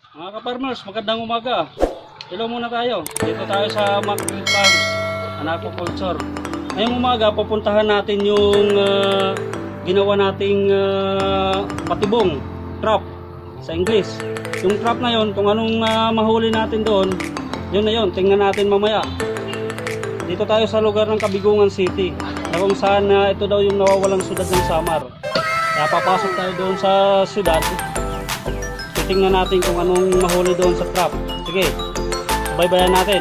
Mga ka-farmers, magandang umaga. Hello muna tayo. Dito tayo sa Mackerel Farms, Aquaculture. Ngayong umaga, pupuntahan natin yung ginawa nating patibong, trap sa English. Yung trap na yon, kung anong mahuli natin doon, yun na yun, tingnan natin mamaya. Dito tayo sa lugar ng Kabiguan City, na kung saan ito daw yung nawawalang syudad ng Samar. Kaya papasok tayo doon sa syudad. Tingnan natin kung anong mahuli doon sa trap. Sige, baybayan natin.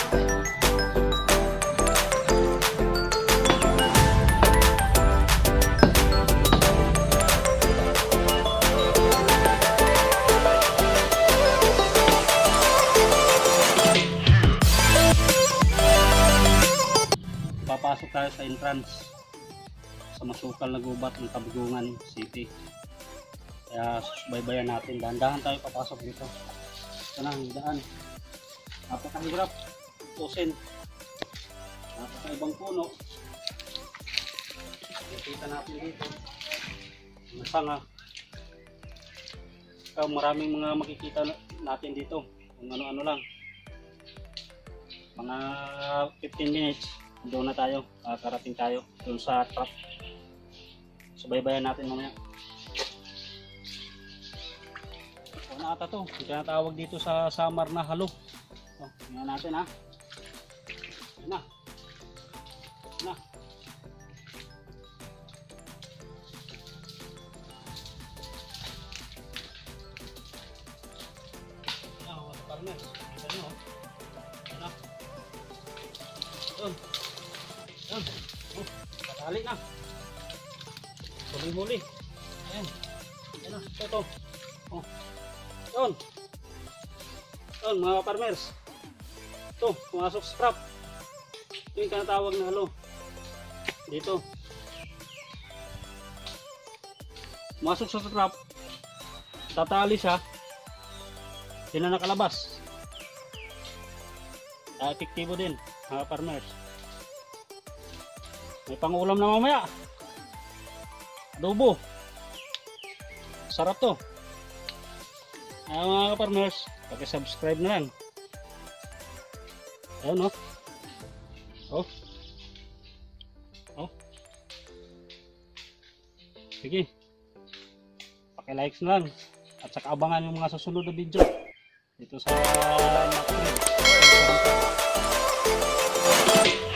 Papasok tayo sa entrance sa masukal na gubat ng Kabiguan City. Kaya baybayan natin, dahan-dahan tayo papasok dito. Ito na ang daan. Napakahirap tusin. Napakaibang puno. Nakita natin dito mga sanga. Maraming mga makikita natin dito kung ano-ano lang. Mga 15 minutes doon na tayo, karating tayo doon sa trap. So baybayan natin mamaya. Ano ata to? Tinatawag dito sa Samar na halo. So, tingnan natin ha. Ayan na. Ayan na. Ayan o, mga partners. Tignan nyo o. Ayan na. Doon. Ayan. Oh, patali na. Muli-muli. Ayan. Ayan na. Ito. Oh. Yun. Yun mga farmers. Ito, pumasok sa trap. Ito yung tinatawag na halo. Dito. Pumasok sa trap. Tatali siya. Hindi na nakalabas. Epektibo din mga farmers. May pangulam na mamaya. Adobo. Sarap to. Mga ka-farmers, paki-subscribe na lang. Ayan o. Oh. Oh. Sige. Paki-likes na lang. At saka abangan yung mga susunod na video. Dito sa Mackerel.